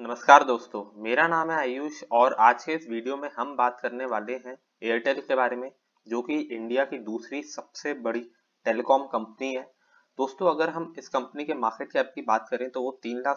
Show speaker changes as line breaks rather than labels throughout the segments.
नमस्कार दोस्तों, मेरा नाम है आयुष और आज के इस वीडियो में हम बात करने वाले हैं एयरटेल के बारे में, जो कि इंडिया की दूसरी सबसे बड़ी टेलीकॉम कंपनी है। दोस्तों, अगर हम इस कंपनी के मार्केट कैप की बात करें तो वो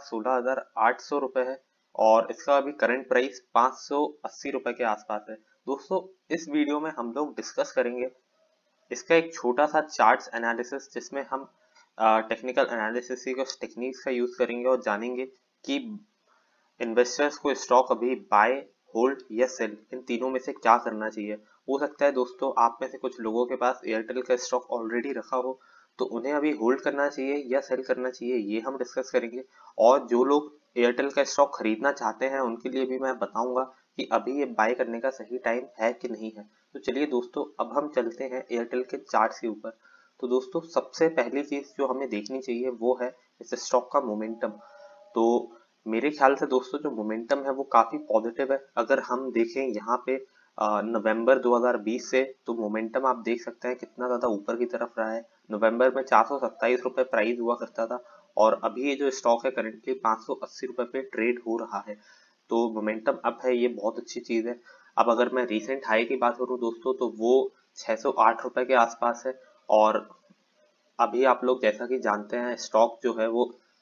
3,16,800 रुपए है और इसका अभी करंट प्राइस 580 रुपए के आसपास है। दोस्तों, इस वीडियो में हम लोग डिस्कस करेंगे इसका एक छोटा सा चार्ट्स एनालिसिस, जिसमें हम टेक्निकल एनालिसिस की कुछ टेक्निक्स का यूज करेंगे और जानेंगे कि इन्वेस्टर्स को स्टॉक अभी बाय, होल्ड या सेल, इन तीनों में से क्या करना चाहिए। हो सकता है दोस्तों आप में से कुछ लोगों के पास एयरटेल का स्टॉक ऑलरेडी रखा हो, तो उन्हें अभी होल्ड करना चाहिए या सेल करना चाहिए, ये हम डिस्कस करेंगे। और जो लोग एयरटेल का स्टॉक खरीदना चाहते हैं उनके लिए भी मैं बताऊंगा कि अभी ये बाय करने का सही टाइम है कि नहीं है। तो चलिए दोस्तों, अब हम चलते हैं एयरटेल के चार्ट्स के ऊपर। तो दोस्तों, सबसे पहली चीज जो हमें देखनी चाहिए वो है इस स्टॉक का मोमेंटम। तो मेरे ख्याल से दोस्तों जो मोमेंटम है वो काफी पॉजिटिव है। अगर हम देखें यहाँ पे नवंबर 2020 से, तो मोमेंटम आप देख सकते हैं कितना ज्यादा ऊपर की तरफ रहा है। नवंबर में 427 रुपए प्राइस हुआ करता था और अभी ये जो स्टॉक है करंटली 580 रुपए पे ट्रेड हो रहा है। तो मोमेंटम अप है, ये बहुत अच्छी चीज है। अब अगर मैं रिसेंट हाई की बात करूं दोस्तों, तो वो 608 रुपए के आसपास है और अभी आप लोग जैसा कि जानते हैं स्टॉक जो है वो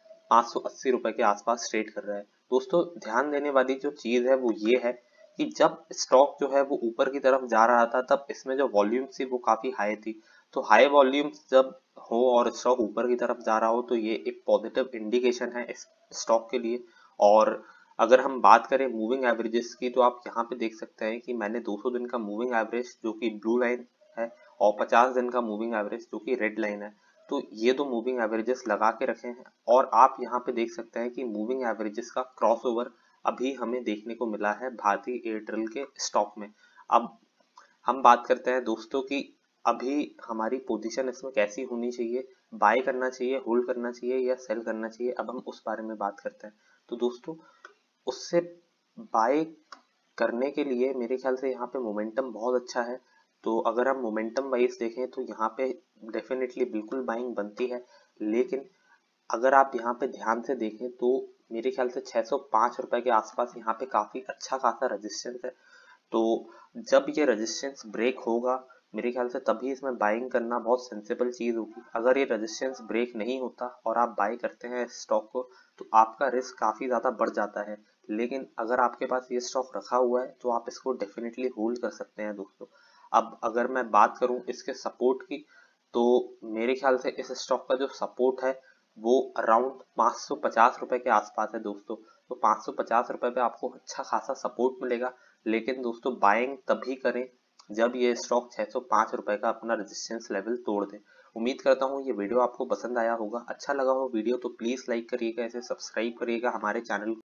580 रुपए के आसपास ट्रेड कर रहा है। दोस्तों, ध्यान देने वाली जो चीज है वो ये है कि जब स्टॉक जो है वो ऊपर की तरफ जा रहा था तब इसमें जो वॉल्यूम थी वो काफी हाई थी। तो हाई वॉल्यूम जब हो और स्टॉक ऊपर की तरफ जा रहा हो तो ये एक पॉजिटिव इंडिकेशन है इस स्टॉक के लिए। और अगर हम बात करें मूविंग एवरेजेस की, तो आप यहाँ पे देख सकते हैं कि मैंने 200 दिन का मूविंग एवरेज जो कि ब्लू लाइन है और 50 दिन का मूविंग एवरेज जो कि रेड लाइन है, तो ये दो मूविंग एवरेजेस लगा के रखे हैं। और आप यहाँ पे देख सकते हैं कि मूविंग एवरेजेस का क्रॉसओवर अभी हमें देखने को मिला है भारतीय एयरटेल के स्टॉक में। अब हम बात करते हैं दोस्तों कि अभी हमारी पोजीशन इसमें कैसी होनी चाहिए, बाय करना चाहिए, होल्ड करना चाहिए या सेल करना चाहिए। अब हम उस बारे में बात करते हैं। तो दोस्तों, उससे बाय करने के लिए मेरे ख्याल से यहाँ पे मोमेंटम बहुत अच्छा है। तो अगर हम मोमेंटम वाइज देखें तो यहाँ पे डेफिनेटली बिल्कुल बाइंग बनती है। लेकिन अगर आप यहाँ पे ध्यान से देखें तो मेरे ख्याल से 605 रुपए के आसपास यहाँ पे काफी अच्छा खासा रेजिस्टेंस है। तो जब ये रेजिस्टेंस ब्रेक होगा मेरे ख्याल से तभी इसमें बाइंग करना बहुत सेंसिबल चीज होगी। अगर ये रेजिस्टेंस ब्रेक नहीं होता और आप बाय करते हैं स्टॉक को, तो आपका रिस्क काफी ज्यादा बढ़ जाता है। लेकिन अगर आपके पास ये स्टॉक रखा हुआ है तो आप इसको डेफिनेटली होल्ड कर सकते हैं दोस्तों। अब अगर मैं बात करूं इसके सपोर्ट की, तो मेरे ख्याल से इस स्टॉक का जो सपोर्ट है वो अराउंड 550 रुपए के आसपास है दोस्तों। तो 550 रुपए पे आपको अच्छा खासा सपोर्ट मिलेगा। लेकिन दोस्तों, बाइंग तभी करें जब ये स्टॉक 605 रुपए का अपना रेजिस्टेंस लेवल तोड़ दे। उम्मीद करता हूँ ये वीडियो आपको पसंद आया होगा। अच्छा लगा हो वीडियो तो प्लीज लाइक करिएगा, इसे सब्सक्राइब करिएगा हमारे चैनल को।